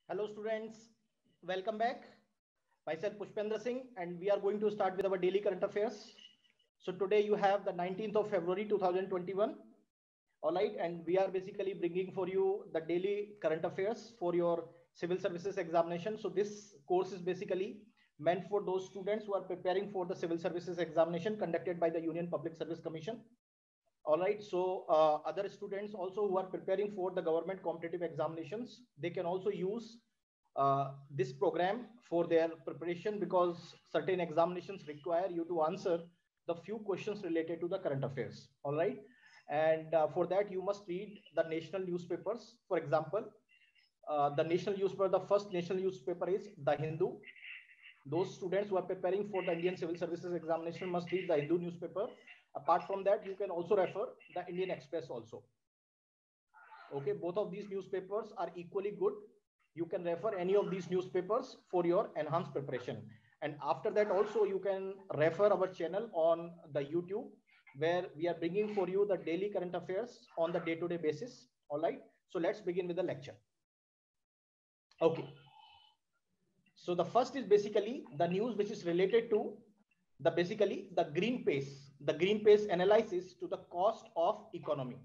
Hello students, welcome back. Myself Pushpendra Singh and we are going to start with our daily current affairs. So today you have the 19th of February 2021. All right, and we are basically bringing for you the daily current affairs for your civil services examination. So this course is basically meant for those students who are preparing for the civil services examination conducted by the Union Public Service Commission. All right, so other students also who are preparing for the government competitive examinations, they can also use this program for their preparation because certain examinations require you to answer the few questions related to the current affairs. All right, and for that you must read the national newspapers. For example, the national newspaper, the first national newspaper is The Hindu. Those students who are preparing for the Indian Civil Services examination must read the Hindu newspaper. Apart from that, you can also refer the Indian Express also. Okay, both of these newspapers are equally good. You can refer any of these newspapers for your enhanced preparation. And after that also you can refer our channel on the YouTube where we are bringing for you the daily current affairs on the day-to-day basis. All right, so let's begin with the lecture. Okay, so the first is basically the news which is related to the basically the green pace analysis to the cost of economy,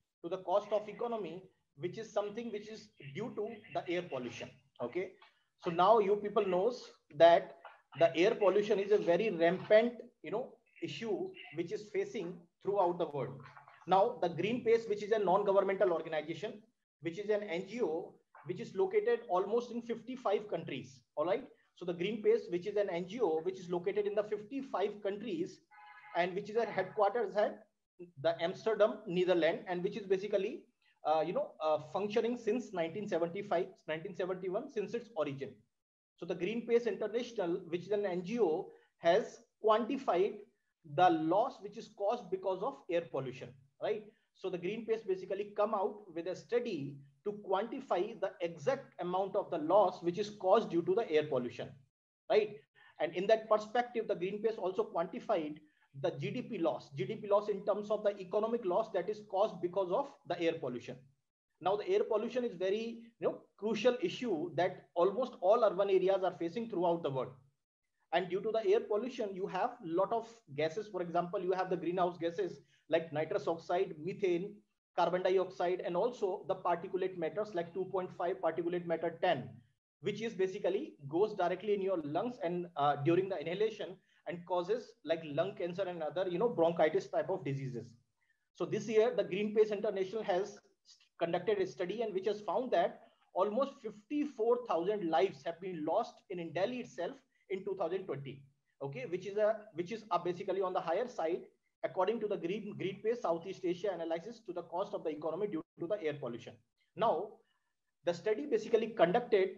which is something which is due to the air pollution. Okay, so now you people knows that the air pollution is a very rampant issue which is facing throughout the world. Now the green pace, which is a non-governmental organization, which is an NGO, which is located almost in 55 countries. All right, so the Greenpeace, which is an NGO which is located in the 55 countries and which is at headquarters at the Amsterdam, Netherlands, and which is basically functioning since 1975, 1971, since its origin. So the Greenpeace International, which is an NGO, has quantified the loss which is caused because of air pollution, right? So the Greenpeace basically come out with a study to quantify the exact amount of the loss which is caused due to the air pollution, right? And in that perspective, the Greenpeace also quantified the GDP loss in terms of the economic loss that is caused because of the air pollution. Now the air pollution is very crucial issue that almost all urban areas are facing throughout the world. And due to the air pollution, you have a lot of gases. For example, you have the greenhouse gases like nitrous oxide, methane, carbon dioxide, and also the particulate matters like 2.5 particulate matter 10, which is basically goes directly in your lungs and during the inhalation and causes like lung cancer and other bronchitis type of diseases. So this year the Greenpeace International has conducted a study and which has found that almost 54,000 lives have been lost in Delhi itself in 2020. Okay, which is basically on the higher side according to the Greenpeace Southeast Asia analysis to the cost of the economy due to the air pollution. Now the study basically conducted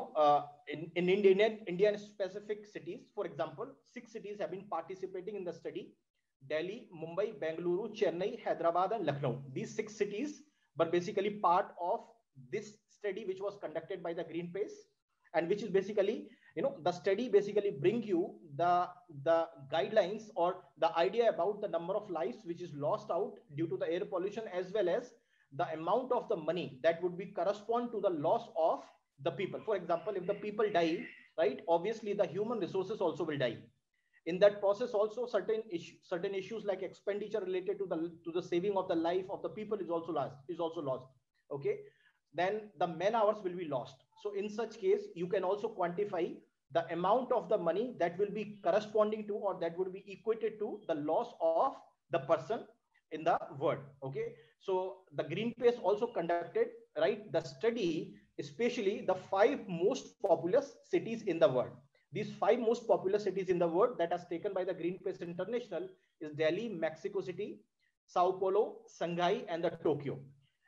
in Indian specific cities. For example, 6 cities have been participating in the study: Delhi, Mumbai, Bengaluru, Chennai, Hyderabad, and Lucknow. These 6 cities were basically part of this study which was conducted by the Greenpeace, and which is basically the study basically bring you the guidelines or the idea about the number of lives which is lost out due to the air pollution, as well as the amount of the money that would be correspond to the loss of the people. For example, if the people die, right, obviously the human resources also will die. In that process also certain issues like expenditure related to the saving of the life of the people is also lost. Okay, then the man hours will be lost. So in such case you can also quantify the amount of the money that will be corresponding to or that would be equated to the loss of the person in the world. Okay, so the Greenpeace also conducted, right, the study especially the 5 most populous cities in the world. These 5 most populous cities in the world that has taken by the Greenpeace International is Delhi, Mexico City, Sao Paulo, Shanghai, and the Tokyo.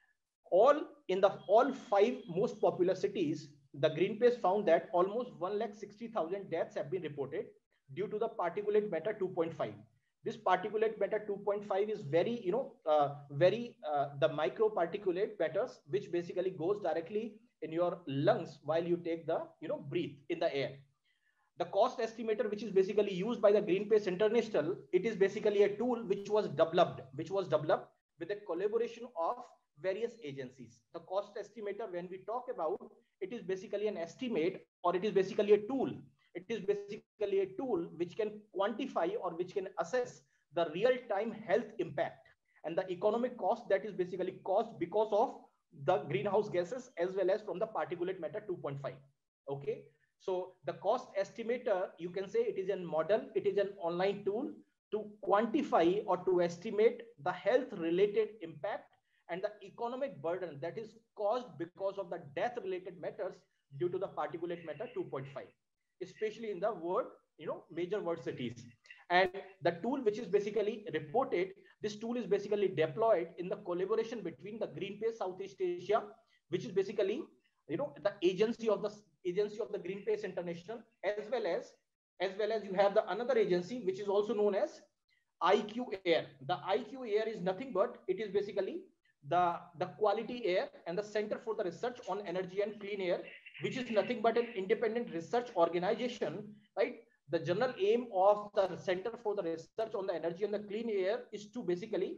All 5 most popular cities, the Greenpeace found that almost 160,000 deaths have been reported due to the particulate matter 2.5. This particulate matter 2.5 is very the micro particulate matters which basically goes directly in your lungs while you take the breathe in the air. The cost estimator, which is basically used by the Greenpeace International, it is basically a tool which was developed with a collaboration of various agencies. The cost estimator, when we talk about, it is basically an estimate, or it is basically a tool. It is basically a tool which can quantify or which can assess the real time health impact and the economic cost that is basically caused because of the greenhouse gases as well as from the particulate matter 2.5. Okay, so the cost estimator, you can say it is a model, it is an online tool to quantify or to estimate the health related impact and the economic burden that is caused because of the death related matters due to the particulate matter 2.5, especially in the world, major world cities. And the tool which is basically reported, this tool is basically deployed in the collaboration between the Greenpeace Southeast Asia, which is basically, the agency of the Greenpeace International, as well as you have the another agency which is also known as IQ Air. The IQ Air is nothing but it is basically the Quality Air and the Center for the Research on Energy and Clean Air, which is nothing but an independent research organization, right? The general aim of the Center for the Research on the Energy and the Clean Air is to basically,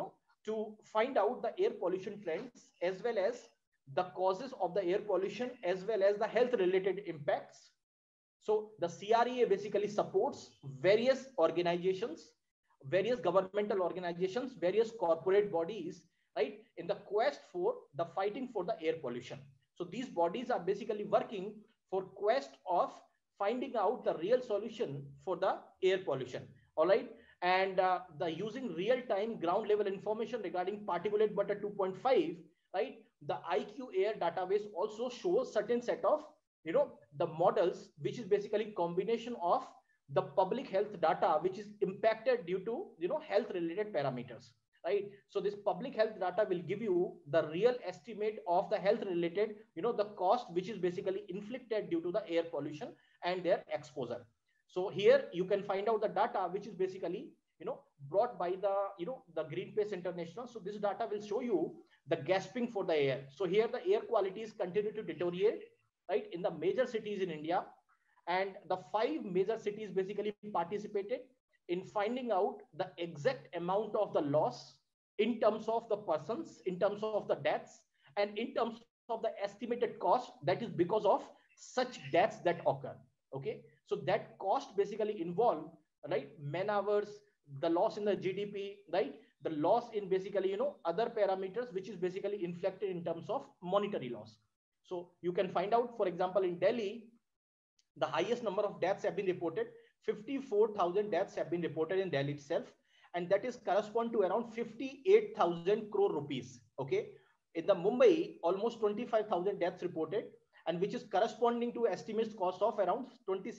to find out the air pollution trends as well as the causes of the air pollution as well as the health related impacts. So the CREA basically supports various organizations, various governmental organizations, various corporate bodies, right, in the quest for the fighting for the air pollution. So these bodies are basically working for quest of finding out the real solution for the air pollution. All right. And the using real-time ground level information regarding particulate matter 2.5, right? The IQ Air database also shows certain set of, the models, which is basically combination of the public health data, which is impacted due to, health related parameters, right? So this public health data will give you the real estimate of the health related, the cost, which is basically inflicted due to the air pollution and their exposure. So here you can find out the data, which is basically, brought by the, the Greenpeace International. So this data will show you the gasping for the air. So here the air qualities continue to deteriorate, right, in the major cities in India. And the 5 major cities basically participated in finding out the exact amount of the loss in terms of the persons, in terms of the deaths, and in terms of the estimated cost that is because of such deaths that occur. Okay, so that cost basically involve, right, man hours, the loss in the GDP, right, the loss in basically, other parameters, which is basically inflected in terms of monetary loss. So you can find out, for example, in Delhi, the highest number of deaths have been reported. 54,000 deaths have been reported in Delhi itself, and that is correspond to around 58,000 crore rupees. Okay, in the Mumbai, almost 25,000 deaths reported, and which is corresponding to estimates cost of around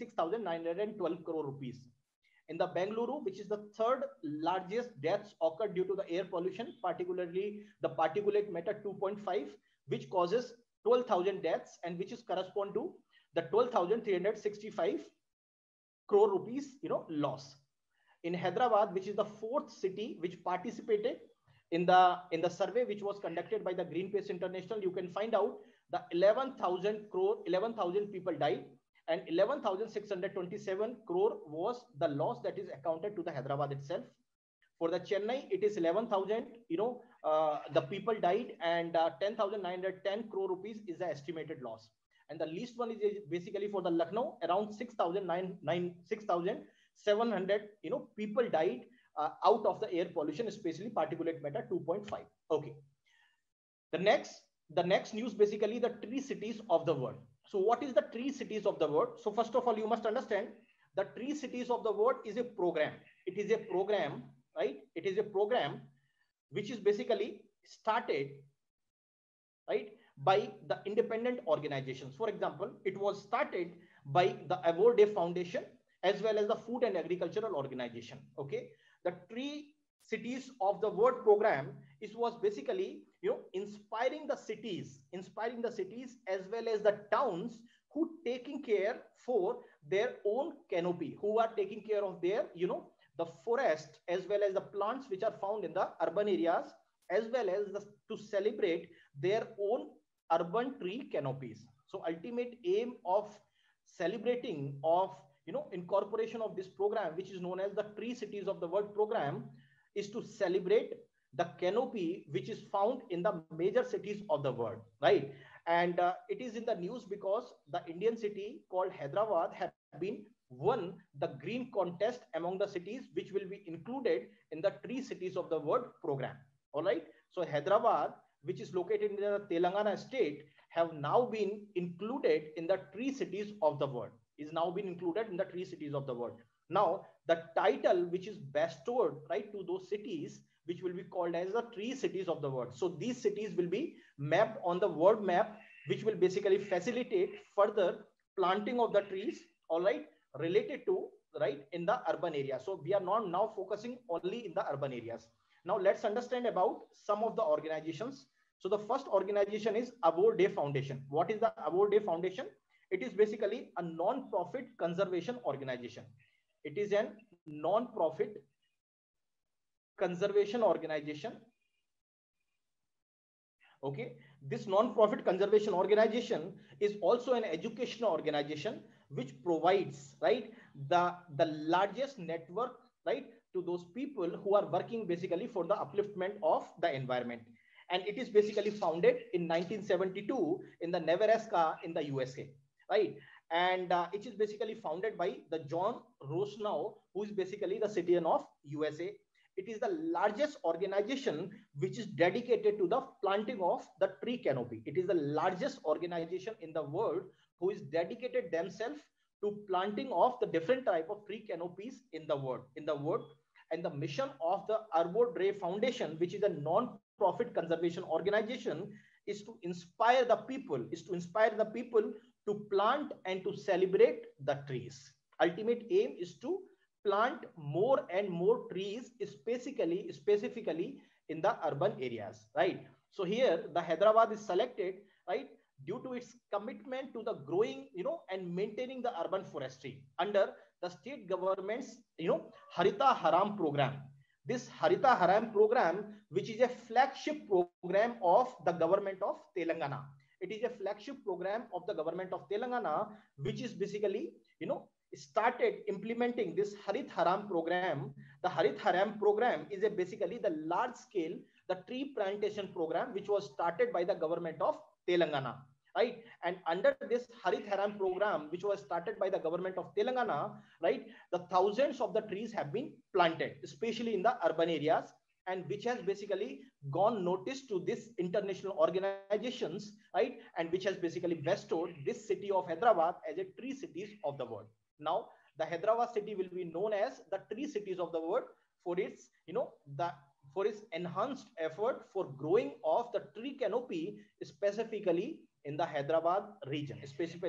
26,912 crore rupees. In the Bengaluru, which is the 3rd largest deaths occurred due to the air pollution, particularly the particulate matter 2.5, which causes 12,000 deaths and which is correspond to the 12,365 crore rupees, loss. In Hyderabad, which is the 4th city which participated in the survey which was conducted by the Greenpeace International, you can find out the 11,000 people died and 11,627 crore was the loss that is accounted to the Hyderabad itself. For the Chennai, it is 11,000, the people died and 10,910 crore rupees is the estimated loss. And the least one is basically for the Lucknow, around 6,700, people died out of the air pollution, especially particulate matter 2.5. Okay. The next news, basically the tree cities of the world. So what is the tree cities of the world? So first of all, you must understand the tree cities of the world is a program. It is a program, right? It is a program which is basically started, right, by the independent organizations. For example, it was started by the Awardeh Foundation as well as the Food and Agricultural Organization. Okay, the Tree Cities of the World program was basically, inspiring the cities as well as the towns who taking care for their own canopy, who are taking care of their, the forest as well as the plants which are found in the urban areas, as well as to celebrate their own urban tree canopies. So ultimate aim of celebrating of, incorporation of this program, which is known as the Tree Cities of the World program, is to celebrate the canopy which is found in the major cities of the world, right? And it is in the news because the Indian city called Hyderabad have been won the green contest among the cities which will be included in the Tree Cities of the World program. All right. So Hyderabad, which is located in the Telangana state, have now been included in the Tree Cities of the World. Is now been included in the Tree Cities of the World. Now the title which is bestowed, right, to those cities which will be called as the Tree Cities of the World. So these cities will be mapped on the world map, which will basically facilitate further planting of the trees, all right, related to, right, in the urban area. So we are not now focusing only in the urban areas. Now let's understand about some of the organizations. So the first organization is Abor Day Foundation. What is the Abor Day Foundation? It is basically a non-profit conservation organization. It is a non-profit conservation organization. Okay, this non-profit conservation organization is also an educational organization which provides, right, the largest network, right, to those people who are working basically for the upliftment of the environment. And it is basically founded in 1972 in the Nebraska in the USA, right? And it is basically founded by the John Rosenow, who is basically the citizen of USA. It is the largest organization which is dedicated to the planting of the tree canopy. It is the largest organization in the world who is dedicated themselves to planting of the different type of tree canopies in the world. And the mission of the Arbor Day Foundation, which is a non-profit conservation organization, is to inspire the people, to plant and to celebrate the trees. Ultimate aim is to plant more and more trees, specifically in the urban areas, right? So here the Hyderabad is selected, right, due to its commitment to the growing, and maintaining the urban forestry under the state government's, Harita Haram program. This Harita Haram program, which is a flagship program of the government of Telangana. It is a flagship program of the government of Telangana, which is basically, started implementing this Harit Haram program. The Harit Haram program is basically the large scale, the tree plantation program, which was started by the government of Telangana, right? And under this Harit Haram program, which was started by the government of Telangana, right, the thousands of the trees have been planted, especially in the urban areas, and which has basically gone notice to this international organizations, right, and which has basically bestowed this city of Hyderabad as a Tree Cities of the World. Now the Hyderabad city will be known as the Tree Cities of the World for its, for its enhanced effort for growing of the tree canopy, specifically in the Hyderabad region,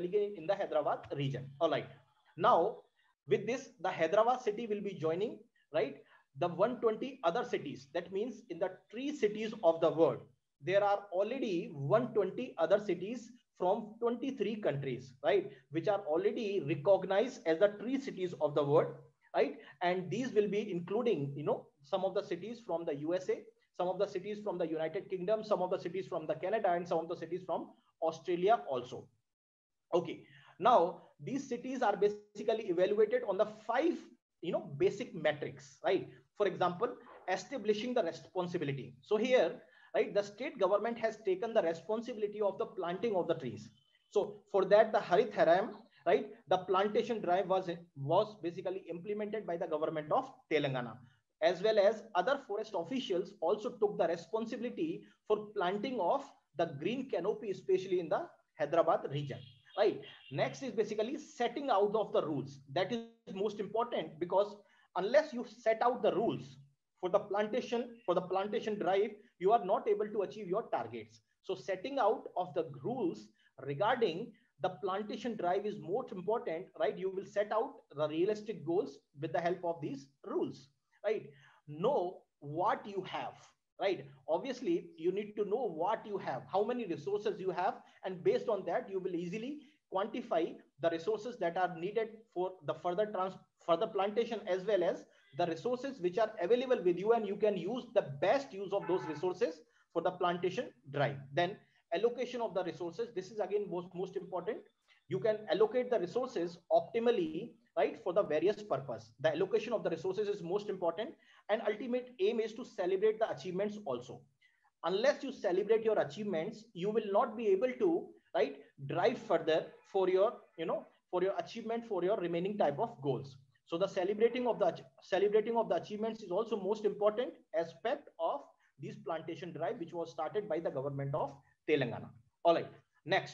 All right. Now with this, the Hyderabad city will be joining, right, the 120 other cities. That means in the Tree Cities of the World, there are already 120 other cities from 23 countries, right, which are already recognized as the Tree Cities of the World, right? And these will be including, some of the cities from the USA, some of the cities from the United Kingdom, some of the cities from the Canada, and some of the cities from Australia also. Okay. Now these cities are basically evaluated on the 5, basic metrics, right? For example, establishing the responsibility. So here, right, the state government has taken the responsibility of the planting of the trees. So for that, the Harit Haram, right, the plantation drive was basically implemented by the government of Telangana, as well as other forest officials also took the responsibility for planting of the green canopy, especially in the Hyderabad region, right? Next is basically setting out of the rules. That is most important, because unless you set out the rules for the plantation drive, you are not able to achieve your targets. So setting out of the rules regarding the plantation drive is most important, right? You will set out the realistic goals with the help of these rules, right? Know what you have, right? Obviously you need to know what you have, how many resources you have, and based on that you will easily quantify the resources that are needed for the further plantation, as well as the resources which are available with you, and you can use the best use of those resources for the plantation drive. Then allocation of the resources, this is again most important. You can allocate the resources optimally, right, for the various purpose. The allocation of the resources is most important, and ultimate aim is to celebrate the achievements also. Unless you celebrate your achievements, you will not be able to, right, drive further for your, for your achievement, for your remaining type of goals. So the celebrating of the achievements is also most important aspect of this plantation drive, which was started by the government of Telangana. All right, next,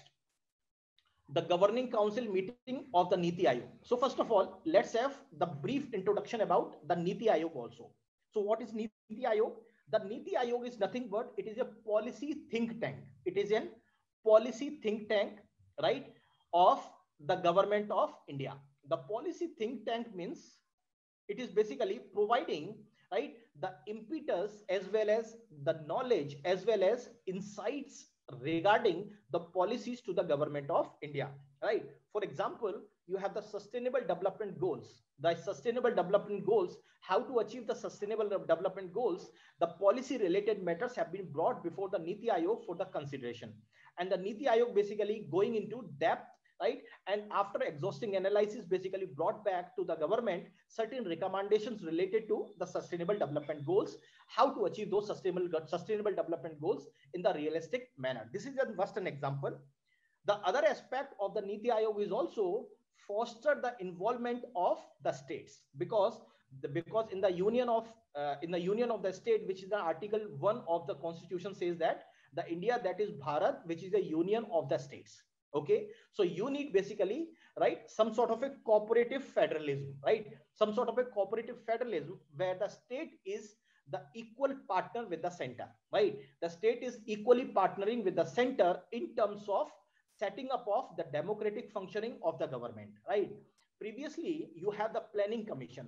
the governing council meeting of the Niti Aayog. So first of all, let's have the brief introduction about the Niti Aayog also. So what is Niti Aayog? The Niti Aayog is nothing but it is a policy think tank. It is an policy think tank, right, of the government of India. The policy think tank means it is basically providing, right, the impetus as well as the knowledge as well as insights regarding the policies to the government of India, right? For example, you have the sustainable development goals. The sustainable development goals, how to achieve the sustainable development goals, the policy related matters have been brought before the Niti Aayog for the consideration. And the Niti Aayog basically going into depth, right, and after exhausting analysis basically brought back to the government certain recommendations related to the sustainable development goals, how to achieve those sustainable development goals in the realistic manner. This is just an example. The other aspect of the Niti Aayog is also foster the involvement of the states, because in the union of the state, which is the article 1 of the constitution, says that the India, that is Bharat, which is a union of the states. Okay, so you need basically, right, some sort of a cooperative federalism, right, some sort of a cooperative federalism where the state is the equal partner with the center, right? The state is equally partnering with the center in terms of setting up of the democratic functioning of the government, right? Previously you have the planning commission.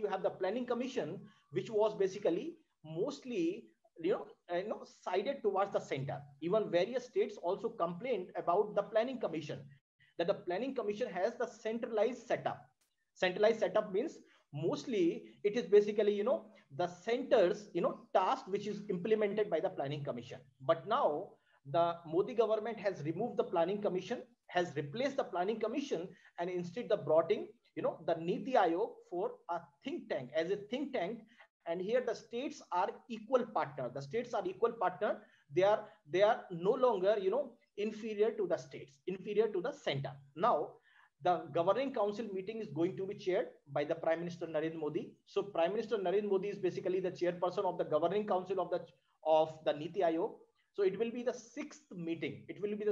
Which was basically mostly sided towards the center. Even various states also complained about the planning commission, that the planning commission has the centralized setup. Centralized setup means mostly it is basically the center's task which is implemented by the planning commission. But now the Modi government has removed the planning commission, has replaced the planning commission, and instead the brought in the Niti Aayog for a think tank, as a think tank. And here the states are equal partner. They are no longer inferior to the states, inferior to the center. Now the governing council meeting is going to be chaired by the Prime Minister Narendra Modi. So Prime Minister Narendra Modi is basically the chairperson of the governing council of the Niti Aayog. So it will be the sixth meeting,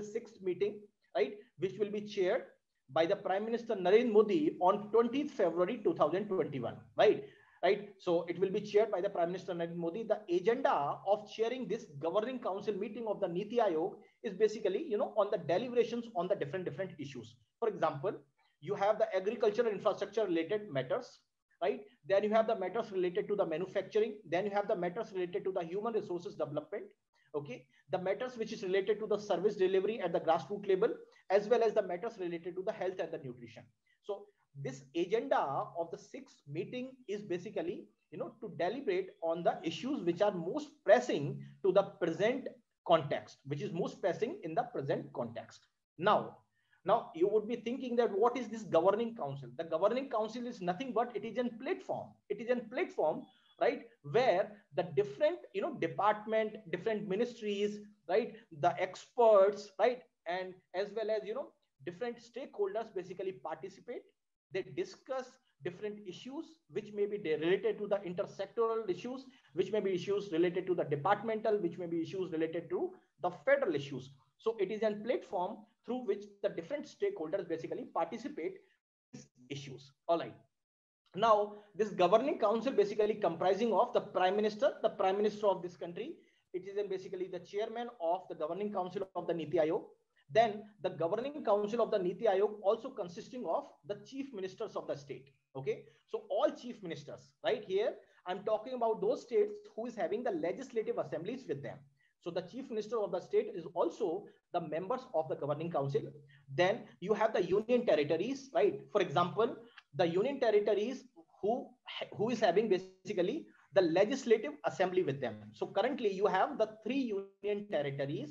right, which will be chaired by the Prime Minister Narendra Modi on 20th February 2021, right? So it will be chaired by the Prime Minister Narendra Modi. The agenda of chairing this governing council meeting of the Niti Aayog is basically, on the deliberations on the different issues. For example, you have the agricultural infrastructure related matters, right? Then you have the matters related to the manufacturing. Then you have the matters related to the human resources development. Okay, the matters which is related to the service delivery at the grassroots level, as well as the matters related to the health and the nutrition. So this agenda of the sixth meeting is basically, to deliberate on the issues which are most pressing to the present context, which is most pressing in the present context. Now you would be thinking that what is this governing council? The governing council is nothing but it is a platform, right, where the different department, different ministries, right, the experts, right, and as well as different stakeholders basically participate. They discuss different issues which may be related to the intersectoral issues, which may be issues related to the departmental, which may be issues related to the federal issues. So it is a platform through which the different stakeholders basically participate in these issues. All right. Now, this governing council basically comprising of the prime minister of this country. It is basically the chairman of the governing council of the Niti Aayog. Then the governing council of the Niti Aayog also consisting of the chief ministers of the state. Okay, so all chief ministers, right? Here I'm talking about those states who is having the legislative assemblies with them. So the chief minister of the state is also the members of the governing council. Then you have the union territories, right? For example, the union territories who is having basically the legislative assembly with them. So currently you have the 3 union territories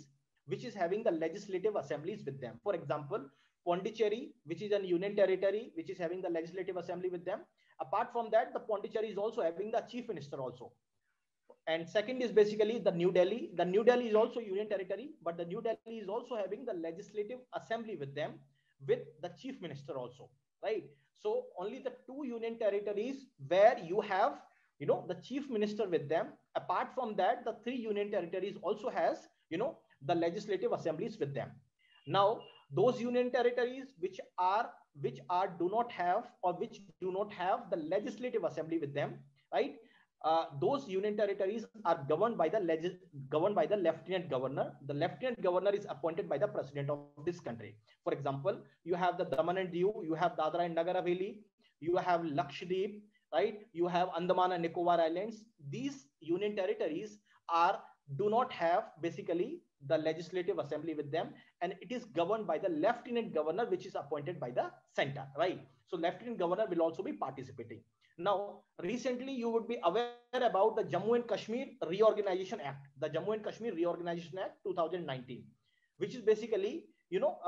which is having the legislative assemblies with them. For example, Pondicherry, which is a union territory, which is having the legislative assembly with them. Apart from that, the Pondicherry is also having the chief minister also. And second is basically the New Delhi. The New Delhi is also union territory, but the New Delhi is also having the legislative assembly with them, with the chief minister also, right? So only the two union territories where you have, you know, the chief minister with them. Apart from that, the three union territories also has, you know, the legislative assemblies with them. Now, those union territories which do not have, or which do not have the legislative assembly with them, right? Those union territories are governed by the lieutenant governor. The lieutenant governor is appointed by the president of this country. For example, you have the Daman and Diu, you have Dadra and Nagar Haveli, you have Lakshadweep, right? You have Andaman and Nicobar Islands. These union territories do not have basically the legislative assembly with them, and it is governed by the lieutenant governor, which is appointed by the center, right? So lieutenant governor will also be participating. Now, recently you would be aware about the Jammu and Kashmir Reorganization Act, the Jammu and Kashmir Reorganization Act 2019, which is basically, you know,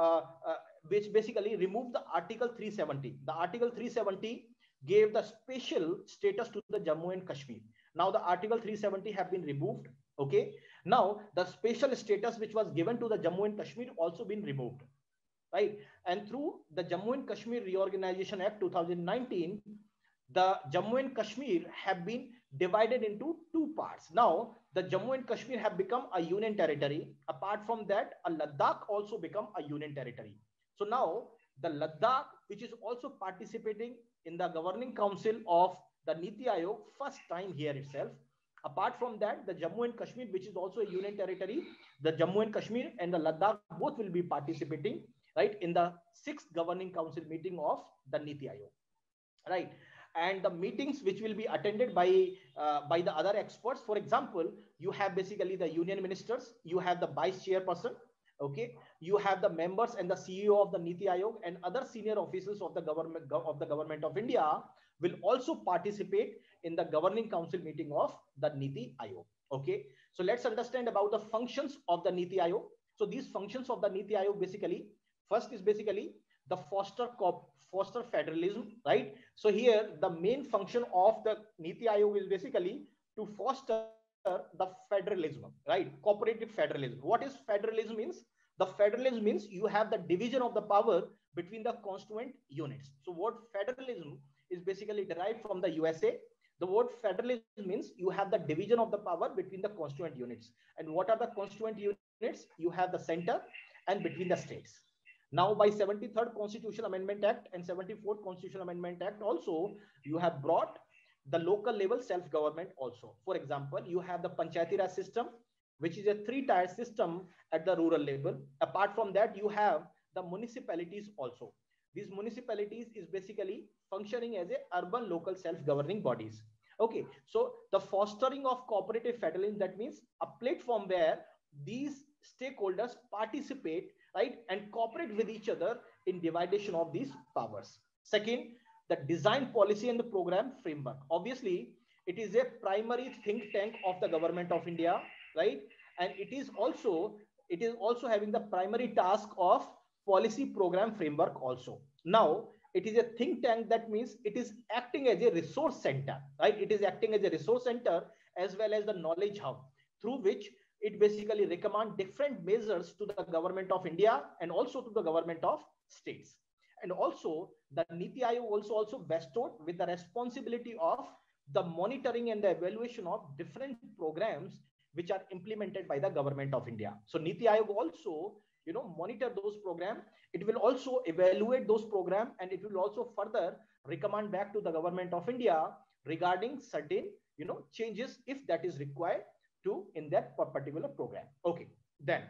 which basically removed the Article 370. The Article 370 gave the special status to the Jammu and Kashmir. Now the Article 370 have been removed. Okay. Now the special status which was given to the Jammu and Kashmir also been removed, right? And through the Jammu and Kashmir Reorganization Act 2019, the Jammu and Kashmir have been divided into two parts. Now, the Jammu and Kashmir have become a union territory. Apart from that, a Ladakh also become a union territory. So now, the Ladakh, which is also participating in the governing council of the Niti Aayog, first time here itself. Apart from that, the Jammu and Kashmir, which is also a union territory, the Jammu and Kashmir and the Ladakh both will be participating, right, in the 6th governing council meeting of the Niti Aayog, right? And the meetings which will be attended by the other experts. For example, you have basically the union ministers, you have the vice chairperson, okay, you have the members and the CEO of the Niti Aayog, and other senior officials of the government of India will also participate in the governing council meeting of the Niti Aayog. Okay, so let's understand about the functions of the Niti Aayog. So these functions of the Niti Aayog, basically, first is basically the foster federalism, right? So here the main function of the Niti Aayog is basically to foster the federalism, right? Cooperative federalism. What is federalism means? The federalism means you have the division of the power between the constituent units. So what federalism is basically derived from the USA. The word federalism means you have the division of the power between the constituent units. And what are the constituent units? You have the center and between the states. Now, by 73rd Constitutional Amendment Act and 74th Constitutional Amendment Act also, you have brought the local level self-government also. For example, you have the Panchayati Raj system, which is a 3-tier system at the rural level. Apart from that, you have the municipalities also. These municipalities is basically functioning as a urban local self-governing bodies. Okay, so the fostering of cooperative federalism, that means a platform where these stakeholders participate, right, and cooperate with each other in division of these powers. Second, the design policy and the program framework. Obviously, it is a primary think tank of the government of India, right? And it is also having the primary task of policy program framework also. Now, it is a think tank, that means it is acting as a resource center, right? It is acting as a resource center as well as the knowledge hub, through which it basically recommend different measures to the government of India and also to the government of states. And also the Niti Aayog also bestowed with the responsibility of the monitoring and the evaluation of different programs which are implemented by the government of India. So Niti Aayog also, you know, monitor those programs. It will also evaluate those programs, and it will also further recommend back to the government of India regarding certain, you know, changes if that is required to in that particular program. Okay, then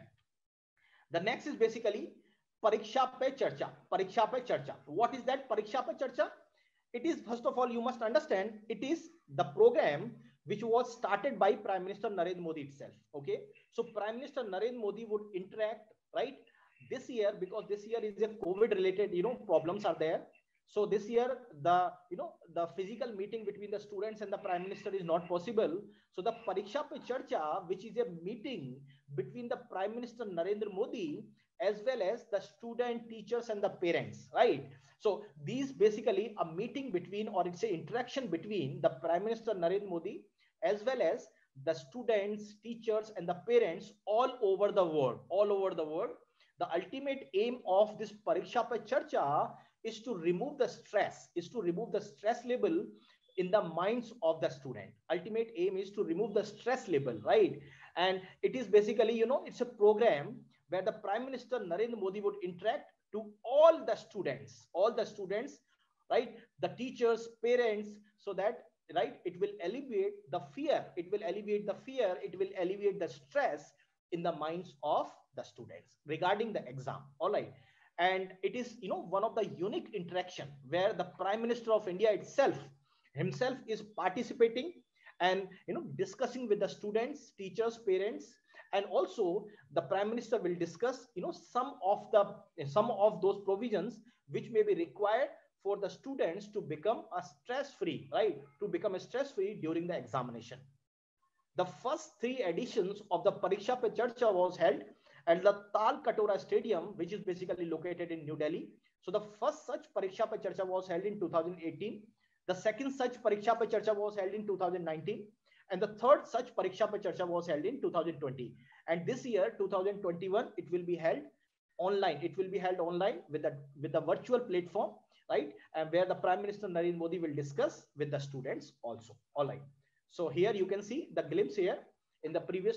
the next is basically Pariksha Pe Charcha. Pariksha Pe Charcha. What is that Pariksha Pe Charcha? It is, first of all, you must understand, it is the program which was started by Prime Minister Narendra Modi itself. Okay, so Prime Minister Narendra Modi would interact, right, this year, because this year is a COVID related, you know, problems are there. So this year the physical meeting between the students and the Prime Minister is not possible. So the Pariksha Pe Charcha, which is a meeting between the Prime Minister Narendra Modi as well as the student, teachers and the parents, right? So these basically a meeting between, or it's an interaction between the Prime Minister Narendra Modi as well as the students, teachers and the parents all over the world, all over the world. The ultimate aim of this Pariksha Pe Charcha is to remove the stress, is to remove the stress level in the minds of the student. Ultimate aim is to remove the stress level, right? And it is basically, it's a program where the Prime Minister Narendra Modi would interact to all the students, right? The teachers, parents, so that, right, it will alleviate the fear, it will alleviate the fear, it will alleviate the stress in the minds of the students regarding the exam. All right. And it is, one of the unique interaction where the Prime Minister of India himself is participating and, discussing with the students, teachers, parents. And also the Prime Minister will discuss, some of those provisions which may be required for the students to become a stress free, right? To become a stress free during the examination. The first 3 editions of the Pariksha Pe Charcha was held at the Tal Katora Stadium, which is basically located in New Delhi. So the first such Pariksha Pe Charcha was held in 2018. The second such Pariksha Pe Charcha was held in 2019. And the third such Pariksha Pe Charcha was held in 2020. And this year, 2021, it will be held online. It will be held online with the virtual platform, right? And where the Prime Minister Narendra Modi will discuss with the students also. All right. So here you can see the glimpse here in the previous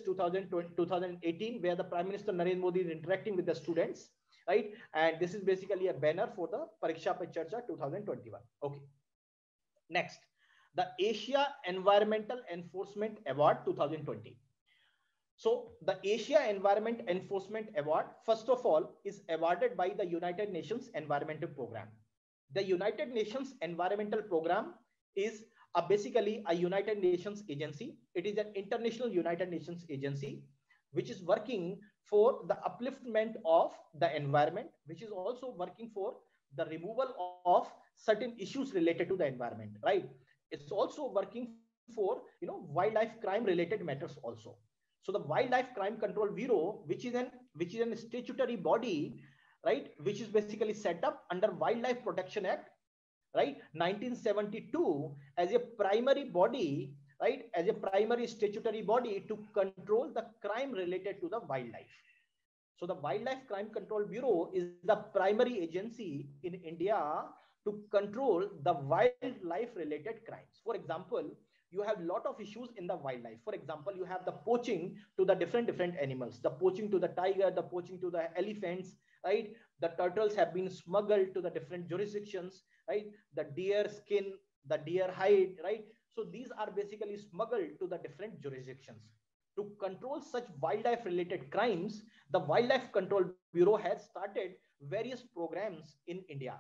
2018, where the Prime Minister Narendra Modi is interacting with the students, right? And this is basically a banner for the Pariksha Pe Charcha 2021. Okay. Next, the Asia Environmental Enforcement Award 2020. So the Asia Environment Enforcement Award, first of all, is awarded by the United Nations Environmental Program. The United Nations Environmental Program is basically a United Nations agency. It is an international United Nations agency which is working for the upliftment of the environment, which is also working for the removal of certain issues related to the environment, right? It's also working for, wildlife crime related matters also. So the Wildlife Crime Control Bureau, which is an statutory body, right, which is basically set up under Wildlife Protection Act, right, 1972, as a primary body, right, as a primary statutory body to control the crime related to the wildlife. So the Wildlife Crime Control Bureau is the primary agency in India to control the wildlife related crimes. For example, you have a lot of issues in the wildlife. For example, you have the poaching to the different animals, the poaching to the tiger, the poaching to the elephants, right? The turtles have been smuggled to the different jurisdictions, right? The deer skin, the deer hide, right? So these are basically smuggled to the different jurisdictions. To control such wildlife related crimes, the Wildlife Control Bureau has started various programs in India,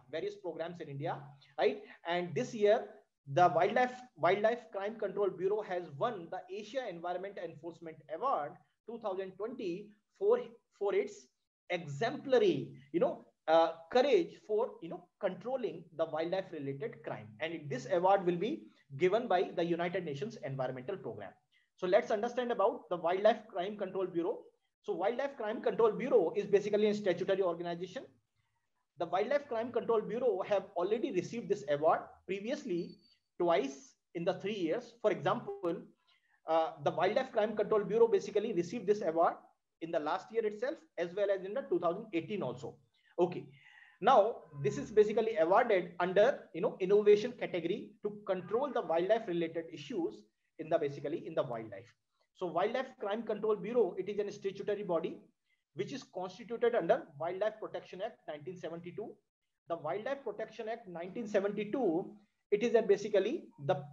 right? And this year, the Wildlife Crime Control Bureau has won the Asia Environment Enforcement Award 2020 for its exemplary, courage for, controlling the wildlife related crime. And this award will be given by the United Nations Environmental Program. So let's understand about the Wildlife Crime Control Bureau. So Wildlife Crime Control Bureau is basically a statutory organization. The Wildlife Crime Control Bureau have already received this award previously twice in the 3 years. For example, the Wildlife Crime Control Bureau basically received this award in the last year itself, as well as in the 2018 also. Okay. Now, this is basically awarded under, innovation category to control the wildlife related issues in the wildlife. So Wildlife Crime Control Bureau, it is a statutory body which is constituted under Wildlife Protection Act 1972. The Wildlife Protection Act 1972, it is basically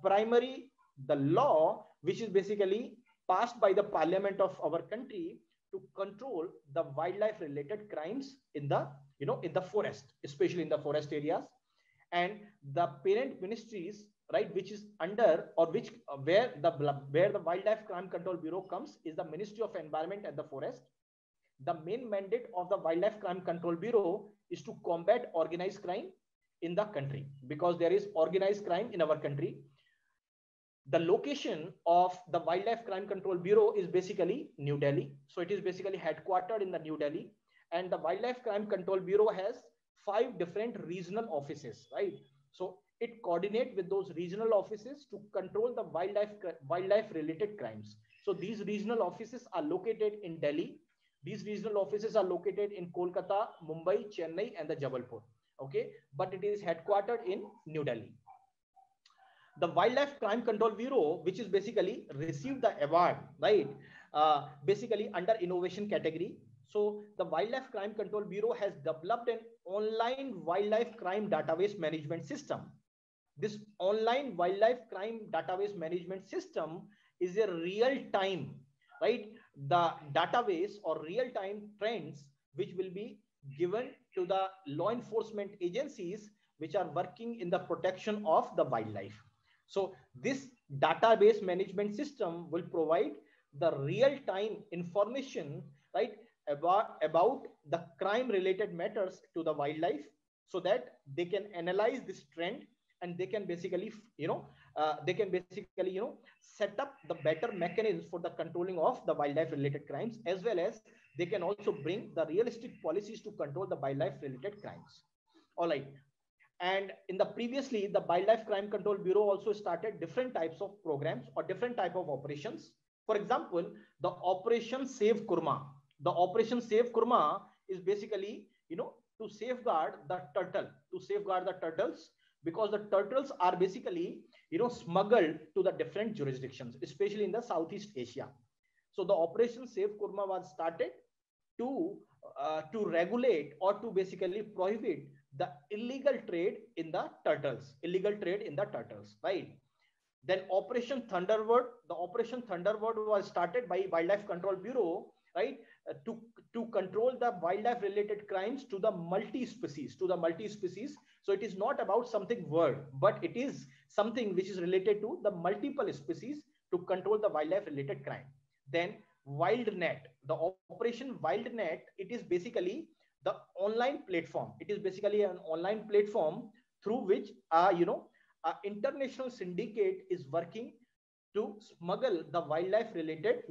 the law which is basically passed by the Parliament of our country to control the wildlife related crimes in the, in the forest, especially in the forest areas. And the parent ministries, right, which is under, or which where the Wildlife Crime Control Bureau comes, is the Ministry of Environment and the Forest. The main mandate of the Wildlife Crime Control Bureau is to combat organized crime, in the country, because there is organized crime in our country. The location of the Wildlife Crime Control Bureau is basically New Delhi. So it is basically headquartered in the New Delhi, and the Wildlife Crime Control Bureau has 5 different regional offices, right? So it coordinates with those regional offices to control the wildlife related crimes. So these regional offices are located in Delhi. These regional offices are located in Kolkata, Mumbai, Chennai, and the Jabalpur. Okay, but it is headquartered in New Delhi. The Wildlife Crime Control Bureau, which is basically received the award, right? Basically under innovation category. So the Wildlife Crime Control Bureau has developed an online wildlife crime database management system. This online wildlife crime database management system is a real-time, right? The database or real-time trends which will be given to the law enforcement agencies which are working in the protection of the wildlife. So this database management system will provide the real-time information, right, about the crime-related matters to the wildlife, so that they can analyze this trend, and they can basically, set up the better mechanisms for the controlling of the wildlife-related crimes, as well as they can also bring the realistic policies to control the wildlife-related crimes. All right. And in the previously, the Wildlife Crime Control Bureau also started different types of programs or different type of operations. For example, the Operation Save Kurma. The Operation Save Kurma is basically, to safeguard the turtles, because the turtles are basically, smuggled to the different jurisdictions, especially in the Southeast Asia. So the Operation Save Kurma was started to regulate or to basically prohibit the illegal trade in the turtles, right? Then Operation Thunderbird. The Operation Thunderbird was started by Wildlife Control Bureau, right, to control the wildlife related crimes to the multi-species. So it is not about something word, but it is something which is related to the multiple species to control the wildlife related crime. Then WildNet. The Operation WildNet, it is basically the online platform. It is basically an online platform through which international syndicate is working to smuggle the wildlife related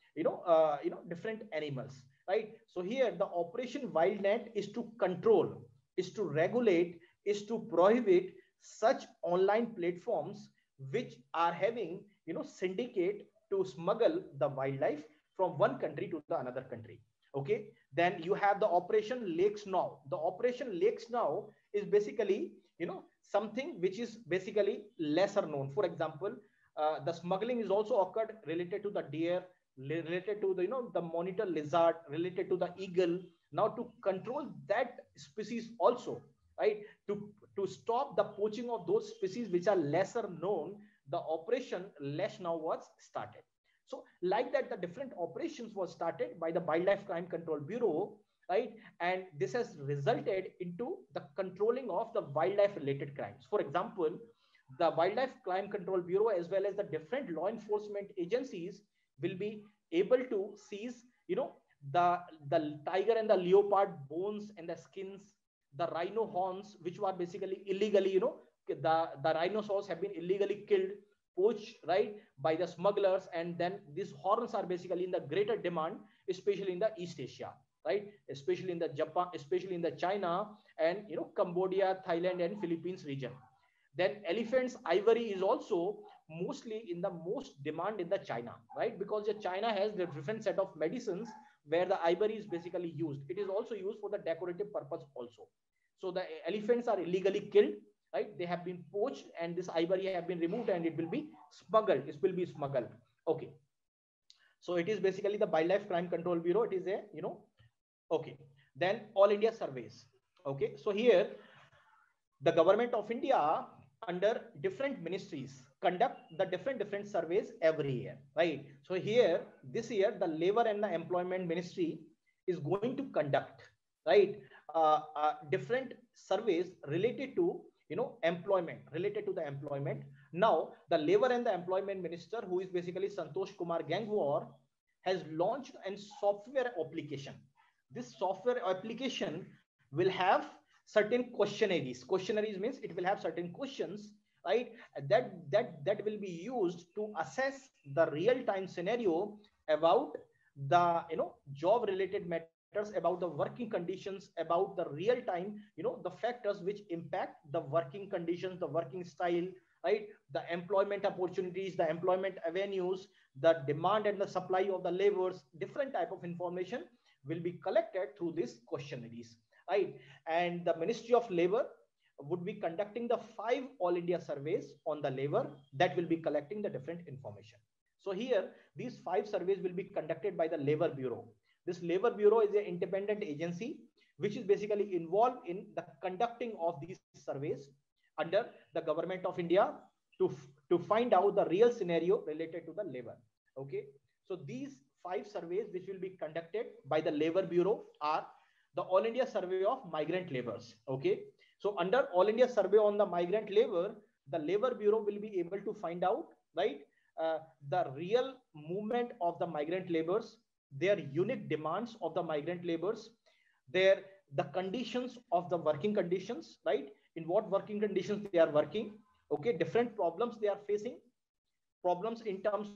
different animals, right? So here the Operation WildNet is to control, is to regulate, is to prohibit such online platforms which are having syndicate to smuggle the wildlife from one country to the another country. Okay, then you have the Operation Lakes Now. The Operation Lakes Now is basically something which is basically lesser known. For example, the smuggling is also occurred related to the deer, related to the monitor lizard, related to the eagle. Now to control that species also, right, to stop the poaching of those species which are lesser known, the Operation Lakes Now was started. So like that, the different operations was started by the Wildlife Crime Control Bureau, right? And this has resulted into the controlling of the wildlife related crimes. For example, the Wildlife Crime Control Bureau as well as the different law enforcement agencies will be able to seize, the tiger and the leopard bones and the skins, the rhino horns, which were basically illegally, the rhinoceros have been illegally killed, poached, right, by the smugglers, and then these horns are basically in the greater demand, especially in the East Asia, right, especially in the Japan, especially in the China and Cambodia, Thailand, and Philippines region. Then elephants ivory is also mostly in the most demand in the China, right, because the China has the different set of medicines where the ivory is basically used. It is also used for the decorative purpose also. So the elephants are illegally killed, right? They have been poached, and this ivory have been removed, and it will be smuggled. It will be smuggled. Okay. So it is basically the Wildlife Crime Control Bureau. It is a, okay. Then All India surveys. Okay. So here, the government of India under different ministries conduct the different surveys every year, right? So here, this year, the Labor and the Employment Ministry is going to conduct, right, different surveys related to employment, related to the employment. Now the Labor and the Employment Minister, who is basically Santosh Kumar Gangwar, has launched a software application. This software application will have certain questionnaires. Questionnaires means it will have certain questions, right? That will be used to assess the real time scenario about the, job related matters, about the working conditions, about the real time, the factors which impact the working conditions, the working style, right? The employment opportunities, the employment avenues, the demand and the supply of the labors, different type of information will be collected through these questionnaires, right? And the Ministry of Labor would be conducting the 5 all India surveys on the labor that will be collecting the different information. So here, these 5 surveys will be conducted by the Labor Bureau. This Labor Bureau is an independent agency which is basically involved in the conducting of these surveys under the government of India to find out the real scenario related to the labor. Okay. So these 5 surveys which will be conducted by the Labor Bureau are the All India Survey of Migrant Laborers. Okay. So under All India Survey on the Migrant Labor, the Labor Bureau will be able to find out, right, the real movement of the migrant laborers, their unique demands of the migrant laborers, the conditions of the working conditions, right? In what working conditions they are working, okay, different problems they are facing, problems in terms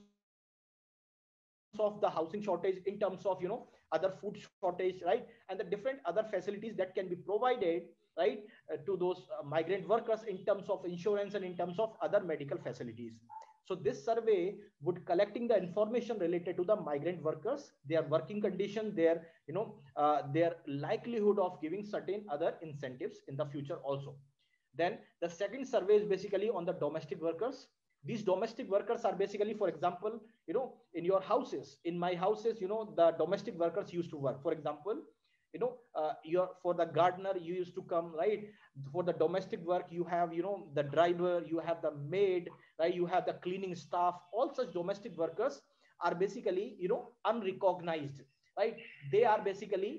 of the housing shortage, in terms of, other food shortage, right? And the different other facilities that can be provided, right, to those migrant workers in terms of insurance and in terms of other medical facilities. So this survey would collecting the information related to the migrant workers, their working condition, their, their likelihood of giving certain other incentives in the future also. Then the second survey is basically on the domestic workers. These domestic workers are basically, for example, in your houses, in my houses, the domestic workers used to work. For example, for the gardener, you used to come, right? For the domestic work, you have, the driver, you have the maid, right? You have the cleaning staff. All such domestic workers are basically, unrecognized, right? They are basically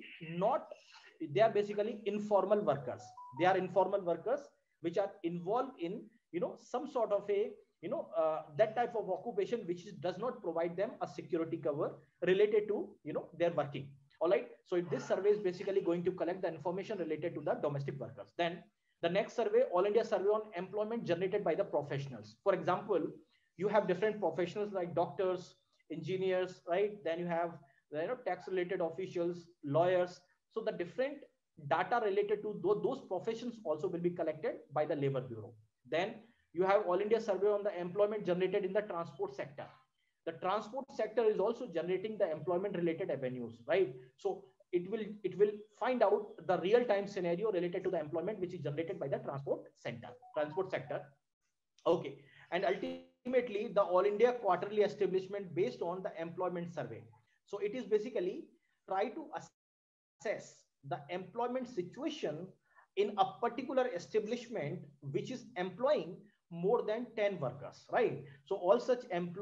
informal workers. They are informal workers which are involved in, some sort of a, that type of occupation which does not provide them a security cover related to, their working. All right. So this survey is basically going to collect the information related to the domestic workers. Then the next survey, All India Survey on Employment generated by the professionals. For example, you have different professionals like doctors, engineers, right? Then you have, tax related officials, lawyers. So the different data related to those professions also will be collected by the Labor Bureau. Then you have All India Survey on the employment generated in the transport sector. The transport sector is also generating the employment related avenues, right? So it will find out the real time scenario related to the employment which is generated by the transport sector. Okay. And ultimately the All India quarterly establishment based on the employment survey. So it is basically try to assess the employment situation in a particular establishment which is employing more than 10 workers, right? So all such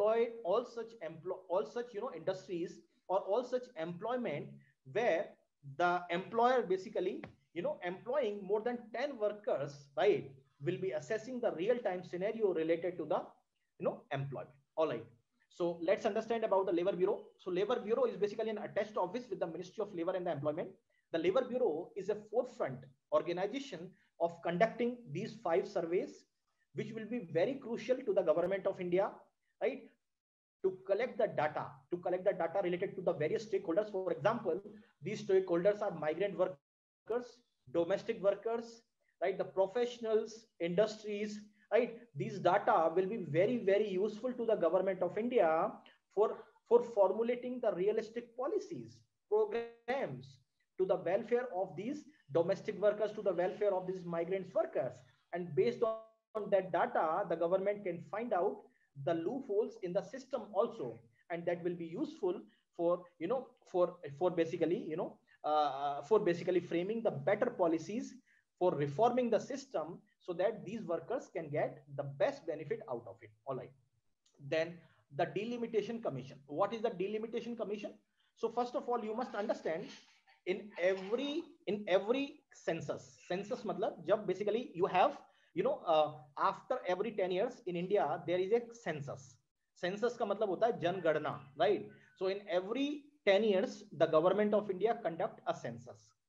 industries or all such employment where the employer basically, employing more than 10 workers, right, will be assessing the real time scenario related to the, employment. All right. So let's understand about the Labor Bureau. So Labor Bureau is basically an attached office with the Ministry of Labor and the Employment. The Labor Bureau is a forefront organization of conducting these 5 surveys, which will be very crucial to the government of India, right? To collect the data related to the various stakeholders. For example, these stakeholders are migrant workers, domestic workers, right? The professionals, industries, right? These data will be very, very useful to the government of India for formulating the realistic policies, programs to the welfare of these domestic workers, to the welfare of these migrant workers. And based on that data, the government can find out the loopholes in the system also, and that will be useful for, for basically, for basically framing the better policies for reforming the system so that these workers can get the best benefit out of it. All right. Then the Delimitation Commission. What is the Delimitation Commission? So first of all, you must understand in every census matlab jab basically you have, after every 10 years in India, there is a census. Census ka matlab hota hai jangadna, right? So in every 10 years, the government of India conduct a census.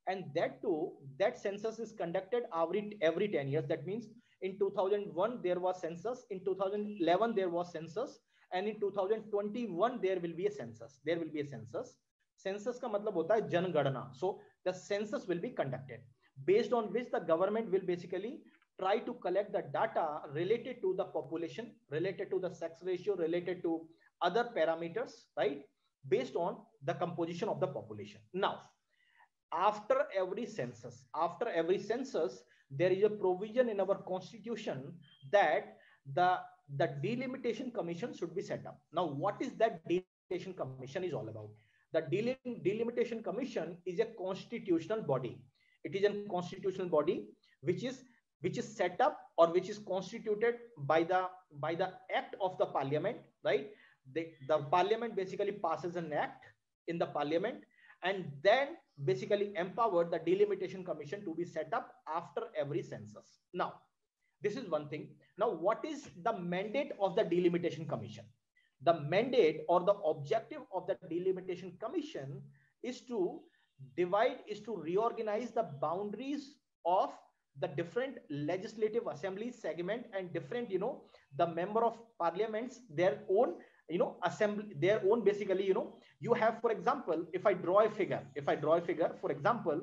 and that too, that census is conducted every 10 years. That means in 2001 there was census, in 2011 there was census, and in 2021 there will be a census. There will be a census. Census का मतलब होता है जनगणना. So the census will be conducted, based on which the government will basically try to collect the data related to the population, related to the sex ratio, related to other parameters, right, based on the composition of the population. Now, after every census, there is a provision in our constitution that the delimitation commission should be set up. Now, what is that delimitation commission is all about? The delimitation commission is a constitutional body. It is a constitutional body which is set up, or which is constituted by the act of the parliament, right? The parliament basically passes an act in the parliament, and then basically empowered the delimitation commission to be set up after every census. Now, this is one thing. Now, what is the mandate of the delimitation commission? The mandate or the objective of the delimitation commission is to reorganize the boundaries of the different legislative assembly segment, and different, the member of parliaments, their own, assembly, their own, basically, you have, for example, if I draw a figure, for example,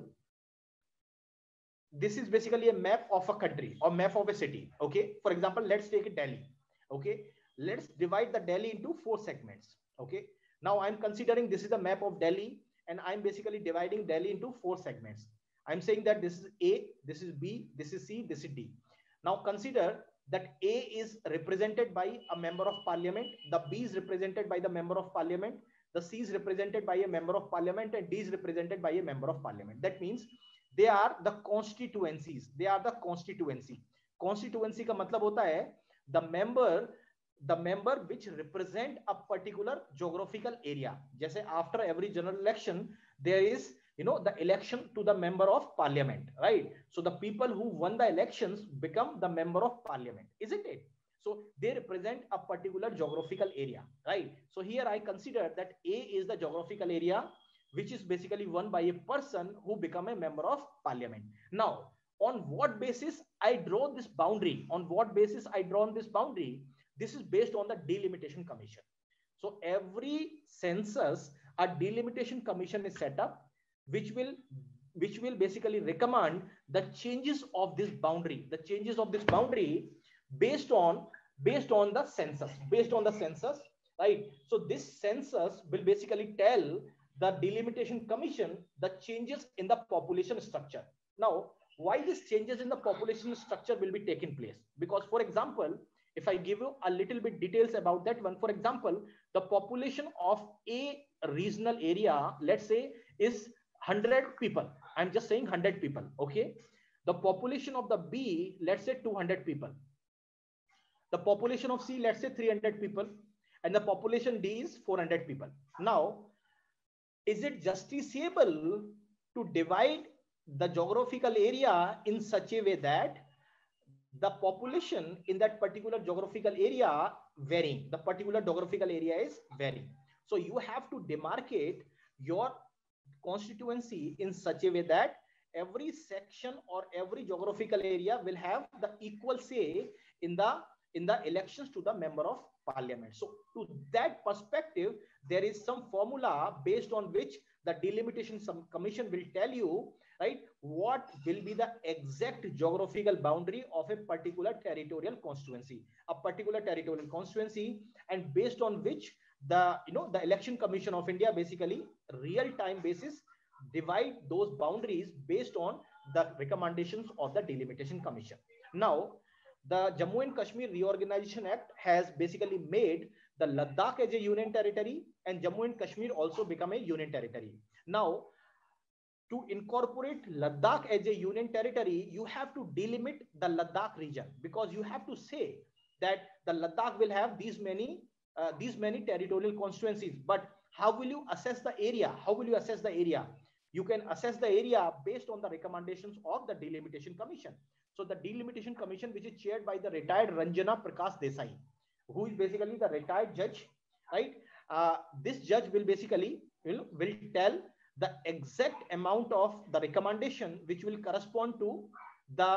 this is basically a map of a country or map of a city. Okay, for example, let's take Delhi. Okay, let's divide the Delhi into 4 segments. Okay, now I'm considering this is the map of Delhi, and I'm basically dividing Delhi into 4 segments. I'm saying that this is A, this is B, this is C, this is D. Now consider that A is represented by a member of parliament, the B is represented by the member of parliament, the C is represented by a member of parliament, and D is represented by a member of parliament. That means they are the constituencies. They are the constituency. Constituency का मतलब होता है the member which represent a particular geographical area. जैसे after every general election there is, the election to the member of parliament, right? So the people who won the elections become the member of parliament, isn't it? So they represent a particular geographical area, right? So here I consider that A is the geographical area which is basically won by a person who become a member of parliament. Now, on what basis I draw this boundary? This is based on the delimitation commission. So every census, a delimitation commission is set up, which will basically recommend the changes of this boundary, based on the census, right? So this census will basically tell the delimitation commission the changes in the population structure. Now, why these changes in the population structure will be taking place? Because, for example, if I give you a little bit details about that one, for example, the population of a regional area, let's say, is 100 people. I'm just saying 100 people. Okay. The population of the B, let's say 200 people. The population of C, let's say 300 people. And the population D is 400 people. Now, is it justiciable to divide the geographical area in such a way that the population in that particular geographical area varying? The particular geographical area is varying. So you have to demarcate your constituency in such a way that every section or every geographical area will have the equal say in the elections to the member of parliament. So to that perspective, there is some formula based on which the delimitation commission will tell you, right, what will be the exact geographical boundary of a particular territorial constituency, and based on which the election commission of India basically real-time basis divide those boundaries based on the recommendations of the delimitation commission. Now, the Jammu and Kashmir Reorganization Act has basically made the Ladakh as a union territory, and Jammu and Kashmir also become a union territory. Now, to incorporate Ladakh as a union territory, you have to delimit the Ladakh region, because you have to say that the Ladakh will have these many territorial constituencies. But how will you assess the area? You can assess the area based on the recommendations of the delimitation commission. So the delimitation commission, which is chaired by the retired Ranjana Prakash Desai, who is basically the retired judge, right? This judge will basically will tell the exact amount of the recommendation which will correspond to the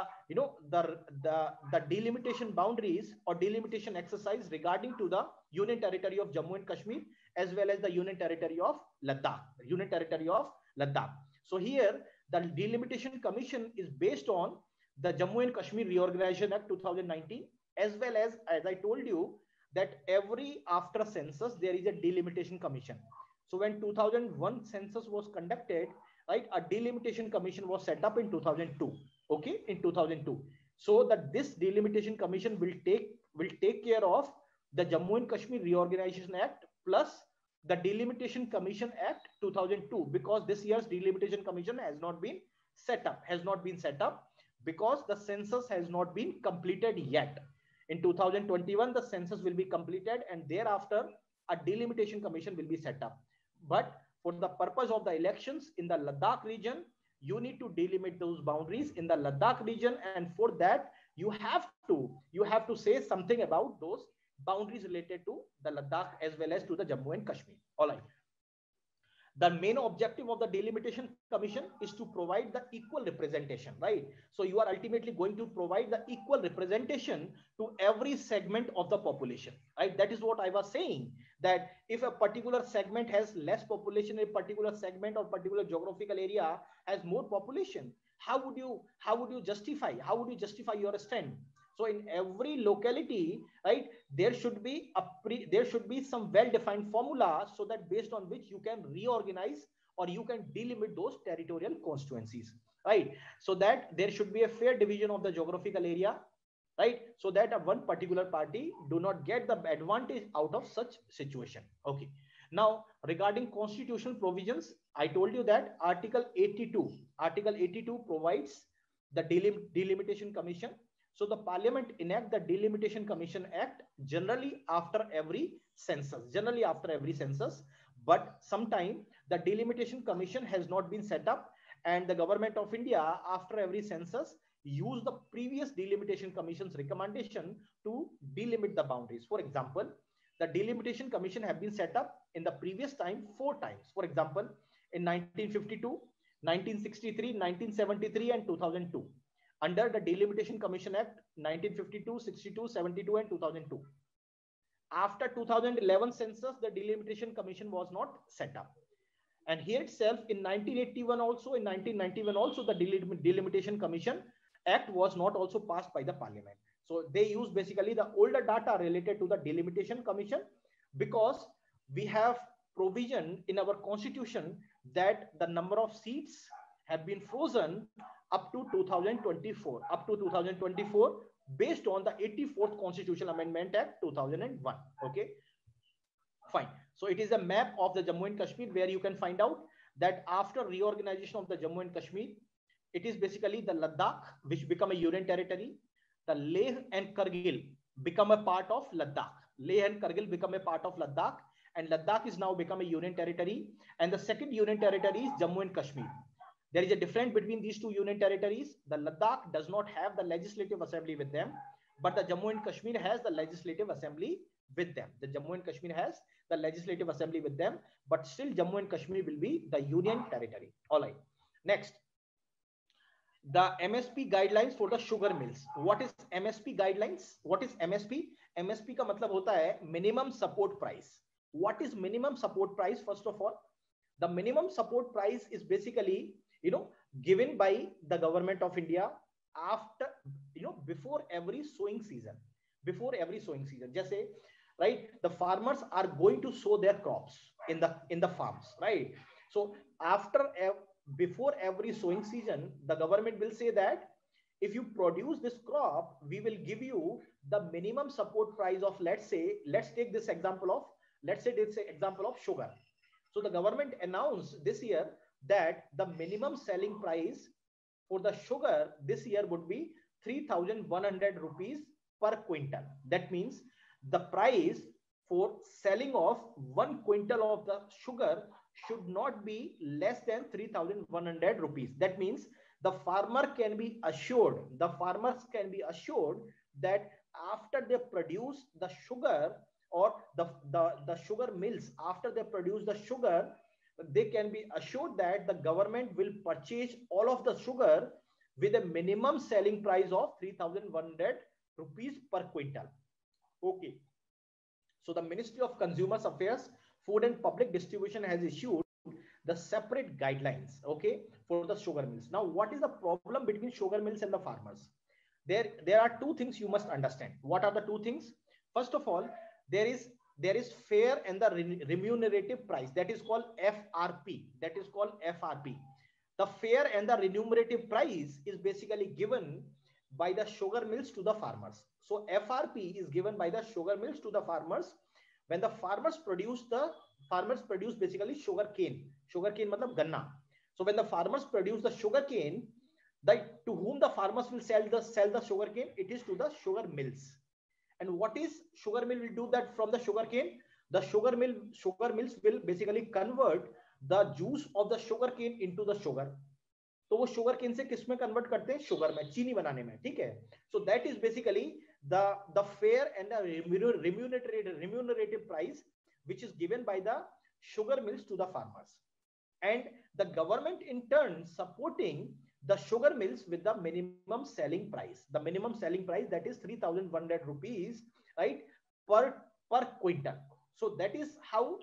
the delimitation boundaries or delimitation exercise regarding to the union territory of Jammu and Kashmir as well as the union territory of Ladakh. So here the delimitation commission is based on the Jammu and Kashmir Reorganization Act 2019, as well as I told you that every after census there is a delimitation commission. So when 2001 census was conducted, right, a delimitation commission was set up in 2002. Okay, in 2002. So that this delimitation commission will take care of the Jammu and Kashmir Reorganization Act plus the Delimitation Commission Act 2002, because this year's Delimitation Commission has not been set up because the census has not been completed yet. In 2021, the census will be completed and thereafter a Delimitation Commission will be set up. But for the purpose of the elections in the Ladakh region, you need to delimit those boundaries in the Ladakh region, and for that you have to say something about those boundaries related to the Ladakh as well as to the Jammu and Kashmir. All right. The main objective of the Delimitation Commission is to provide the equal representation, right? So you are ultimately going to provide the equal representation to every segment of the population, right? That is what I was saying, that if a particular segment has less population, a particular segment or particular geographical area has more population, how would you justify your stand? So in every locality, right, there should be some well-defined formula, so that based on which you can reorganize or you can delimit those territorial constituencies, right? So that there should be a fair division of the geographical area, right? So that one particular party do not get the advantage out of such situation. Okay. Now, regarding constitutional provisions, I told you that Article 82 provides the Delimitation Commission. So the Parliament enact the Delimitation Commission Act generally after every census, but sometime the Delimitation Commission has not been set up, and the Government of India after every census use the previous Delimitation Commission's recommendation to delimit the boundaries. For example, the Delimitation Commission have been set up in the previous time 4 times. For example, in 1952, 1963, 1973 and 2002. Under the Delimitation Commission Act 1952, 62, 72 and 2002. After 2011 census, the Delimitation Commission was not set up. And here itself in 1981 also, in 1991 also, the Delimitation Commission Act was not also passed by the Parliament. So they use basically the older data related to the Delimitation Commission, because we have provision in our constitution that the number of seats have been frozen up to 2024, based on the 84th Constitutional Amendment Act 2001. Okay, fine. So it is a map of the Jammu and Kashmir, where you can find out that after reorganization of the Jammu and Kashmir, it is basically the Ladakh which become a union territory. The Leh and Kargil become a part of Ladakh. And Ladakh is now become a union territory. And the second union territory is Jammu and Kashmir. There is a difference between these two union territories. The Ladakh does not have the legislative assembly with them, but the Jammu and Kashmir has the legislative assembly with them. But still Jammu and Kashmir will be the union territory. All right. Next, the MSP guidelines for the sugar mills. What is MSP guidelines? What is MSP? MSP का मतलब होता है minimum support price. What is minimum support price? First of all, the minimum support price is basically, given by the Government of India after, before every sowing season. Just say, right, the farmers are going to sow their crops in the farms, right? So before every sowing season, the government will say that if you produce this crop, we will give you the minimum support price of, let's take this example of sugar. So the government announced this year that the minimum selling price for the sugar this year would be 3,100 rupees per quintal. That means the price for selling of 1 quintal of the sugar should not be less than 3,100 rupees. That means the farmers can be assured that after they produce the sugar, or the sugar mills, after they produce the sugar, they can be assured that the government will purchase all of the sugar with a minimum selling price of 3,100 rupees per quintal. Okay. So the Ministry of Consumer Affairs, Food and Public Distribution has issued the separate guidelines, okay, for the sugar mills. Now, what is the problem between sugar mills and the farmers? There are two things you must understand. What are the two things? First of all, there is fair and the remunerative price, that is called FRP. That is called FRP. The fair and the remunerative price is basically given by the sugar mills to the farmers. So FRP is given by the sugar mills to the farmers when the farmers produce basically sugar cane. Sugar cane matlab ganna. So when the farmers produce the sugar cane, to whom the farmers will sell the sugar cane, it is to the sugar mills. And what is sugar mill will do that from the sugar cane? The sugar mills will basically convert the juice of the sugar cane into the sugar. तो वो sugar cane से किस में convert करते हैं? Sugar में, चीनी बनाने में, ठीक है. So that is basically the fair and the remunerative price which is given by the sugar mills to the farmers, and the government in turn supporting the sugar mills with the minimum selling price. The minimum selling price, that is 3,100 rupees, right, per quintal. So that is how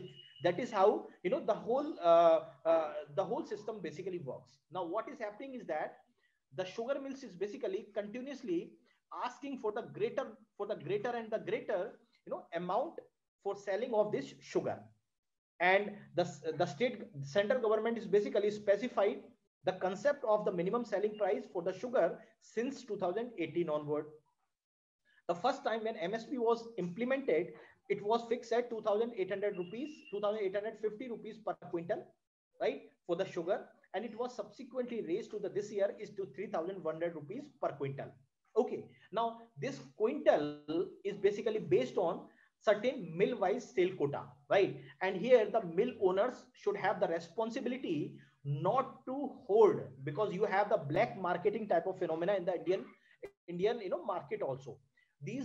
the whole system basically works. Now what is happening is that the sugar mills is basically continuously asking for the greater and the greater amount for selling of this sugar, and the central government is basically specified the concept of the minimum selling price for the sugar since 2018 onward. The first time when MSP was implemented, it was fixed at 2,800 rupees, 2,850 rupees per quintal, right, for the sugar, and it was subsequently raised to this year is to 3,100 rupees per quintal. Okay, now this quintal is basically based on certain mill wise sale quota, right? And here the mill owners should have the responsibility not to hold, because you have the black marketing type of phenomena in the Indian market also. These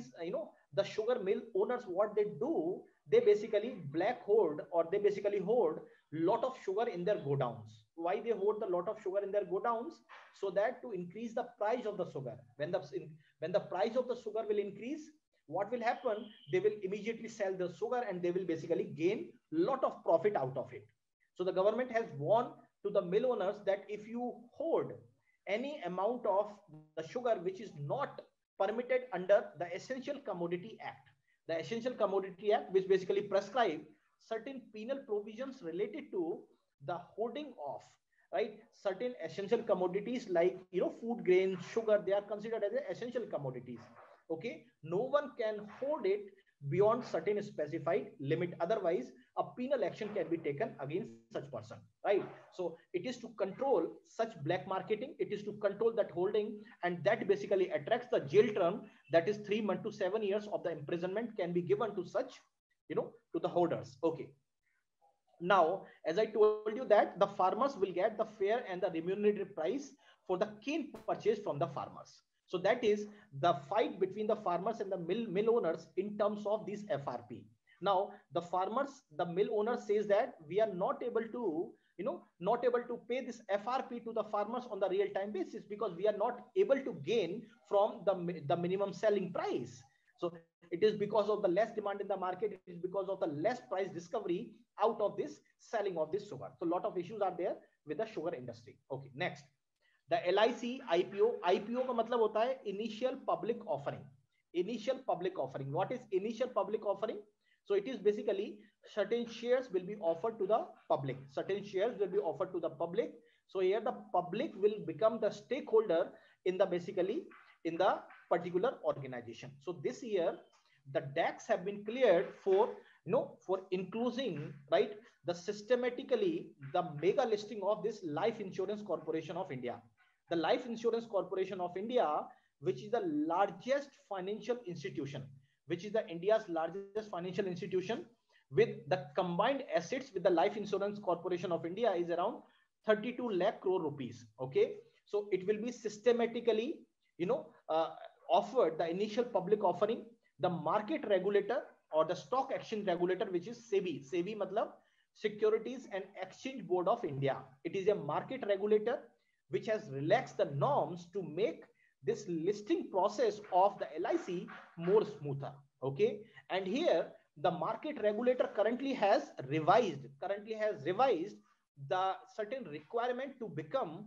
the sugar mill owners, what they do, they basically black hold, or they basically hold lot of sugar in their godowns. Why they hold the lot of sugar in their godowns? So that to increase the price of the sugar. When the price of the sugar will increase, what will happen? They will immediately sell the sugar and they will basically gain lot of profit out of it. So the government has warned to the mill owners that if you hold any amount of the sugar which is not permitted under the Essential Commodity Act, the Essential Commodity Act, which basically prescribe certain penal provisions related to the holding of, right, certain essential commodities like food grains, sugar, they are considered as essential commodities. Okay, no one can hold it beyond certain specified limit, otherwise a penal action can be taken against such person, right? So it is to control such black marketing, it is to control that holding, and that basically attracts the jail term, that is 3 months to 7 years of the imprisonment can be given to such to the holders. Okay, now as I told you that the farmers will get the fair and the remunerative price for the cane purchased from the farmers. So that is the fight between the farmers and the mill owners in terms of this FRP. Now the mill owner says that we are not able to pay this FRP to the farmers on the real time basis, because we are not able to gain from the minimum selling price. So it is because of the less demand in the market, it is because of the less price discovery out of this selling of this sugar. So a lot of issues are there with the sugar industry. Okay, next, the LIC IPO का मतलब होता है initial public offering. Initial public offering. What is initial public offering? So it is basically certain shares will be offered to the public. Certain shares will be offered to the public. So here the public will become the stakeholder in the particular organization. So this year the DAX have been cleared for including, right, the systematically the mega listing of this Life Insurance Corporation of India. The Life Insurance Corporation of India, which is the largest financial institution, which is the India's largest financial institution, with the combined assets with the Life Insurance Corporation of India is around 32 lakh crore rupees. Okay, so it will be systematically offered the initial public offering. The market regulator or the stock exchange regulator, which is SEBI. SEBI matlab Securities and Exchange Board of India. It is a market regulator which has relaxed the norms to make this listing process of the LIC more smoother. Okay. And here the market regulator currently has revised the certain requirement to become,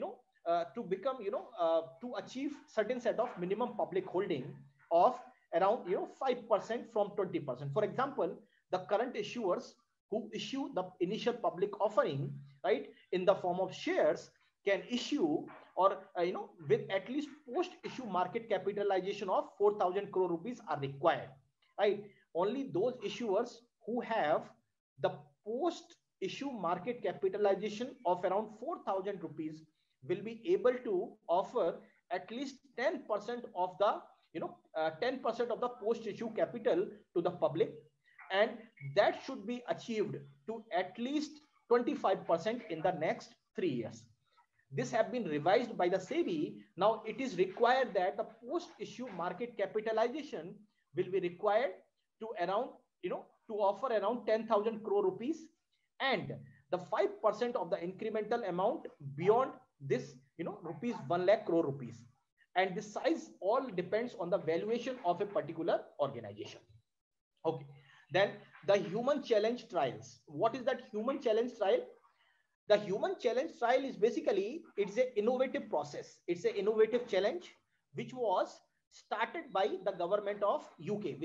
to achieve certain set of minimum public holding of around 5% from 20%. For example, the current issuers who issue the initial public offering, right, in the form of shares can issue, or with at least post issue market capitalization of 4,000 crore rupees are required, right? Only those issuers who have the post issue market capitalization of around 4,000 rupees will be able to offer at least 10% of the 10% of the post issue capital to the public, and that should be achieved to at least 25% in the next 3 years. This have been revised by the SEBI. Now it is required that the post issue market capitalization will be required to around, to offer around 10,000 crore rupees, and the 5% of the incremental amount beyond this, rupees 1 lakh crore rupees. And the size all depends on the valuation of a particular organization. Okay. Then the human challenge trials. What is that human challenge trial? The human challenge trial is basically, it's an innovative process. It's an innovative challenge which was started by the government of UK,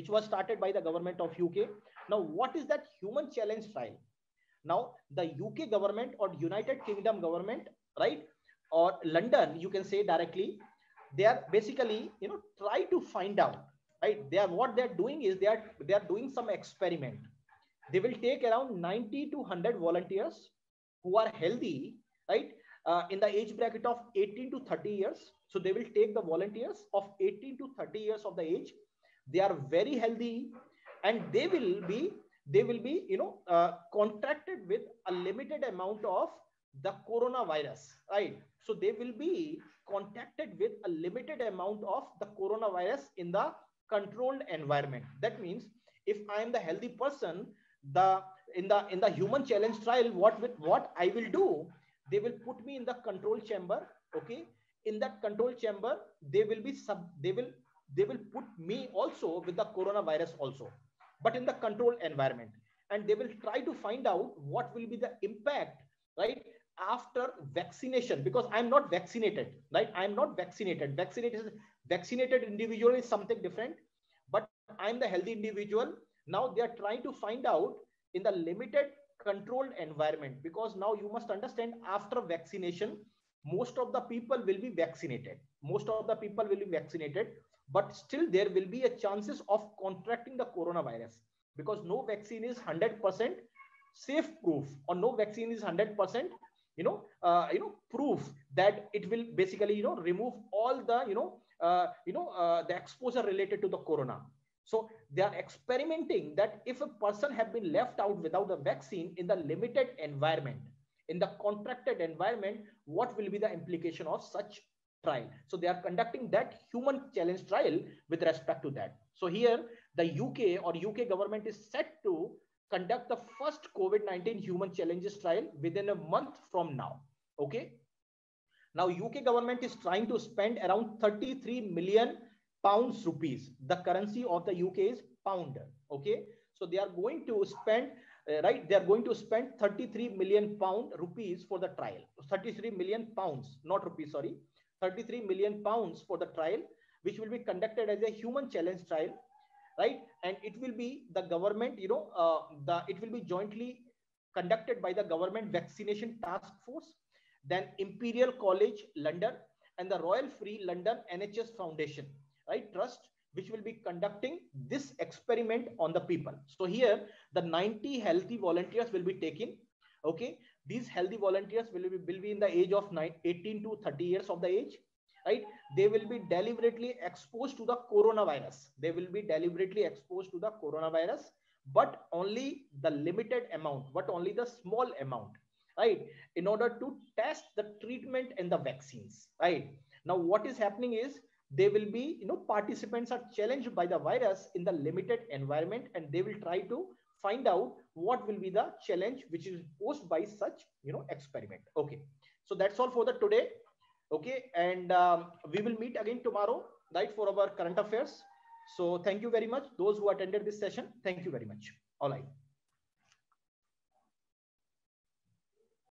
Now, what is that human challenge trial? Now, the UK government or United Kingdom government, right, or London, you can say directly, they are basically, try to find out, right? What they're doing is they are doing some experiment. They will take around 90 to 100 volunteers who are healthy, right, in the age bracket of 18 to 30 years. So they will take the volunteers of 18 to 30 years of the age. They are very healthy, and they will be contracted with a limited amount of the coronavirus, right? So they will be contacted with a limited amount of the coronavirus in the controlled environment. That means if I am the healthy person, in the human challenge trial, what I will do, they will put me in the control chamber. Okay. In that control chamber, they will put me also with the coronavirus also, but in the controlled environment, and they will try to find out what will be the impact, right, after vaccination, because I'm not vaccinated, right? I'm not vaccinated. Vaccinated individual is something different, but I'm the healthy individual. Now they are trying to find out in the limited controlled environment, because now you must understand, after vaccination, most of the people will be vaccinated. But still there will be a chances of contracting the coronavirus, because no vaccine is 100% safe proof, or no vaccine is 100% proof that it will basically remove all the the exposure related to the corona. So they are experimenting that if a person have been left out without a vaccine in the limited environment, in the contracted environment, what will be the implication of such trial? So they are conducting that human challenge trial with respect to that. So here the UK government is set to conduct the first COVID-19 human challenges trial within a month from now. Okay. Now UK government is trying to spend around 33 million pounds rupees. The currency of the UK is pound. Okay. So they are going to spend, right, they are going to spend 33 million rupees for the trial. 33 million pounds, not rupees, sorry. 33 million pounds for the trial, which will be conducted as a human challenge trial, right? And it will be the government, it will be jointly conducted by the Government Vaccination Task Force, then Imperial College London, and the Royal Free London NHS Foundation, right, trust, which will be conducting this experiment on the people. So here the 90 healthy volunteers will be taken. Okay. These healthy volunteers will be in the age of 18 to 30 years of the age, right? They will be deliberately exposed to the coronavirus. But only the limited amount, only the small amount, right? In order to test the treatment and the vaccines, right? Now, what is happening is they will be, participants are challenged by the virus in the limited environment, and they will try to find out what will be the challenge which is posed by such, experiment. Okay, so that's all for the today. Okay, and we will meet again tomorrow, right, for our current affairs. So thank you very much, those who attended this session. Thank you very much. All right.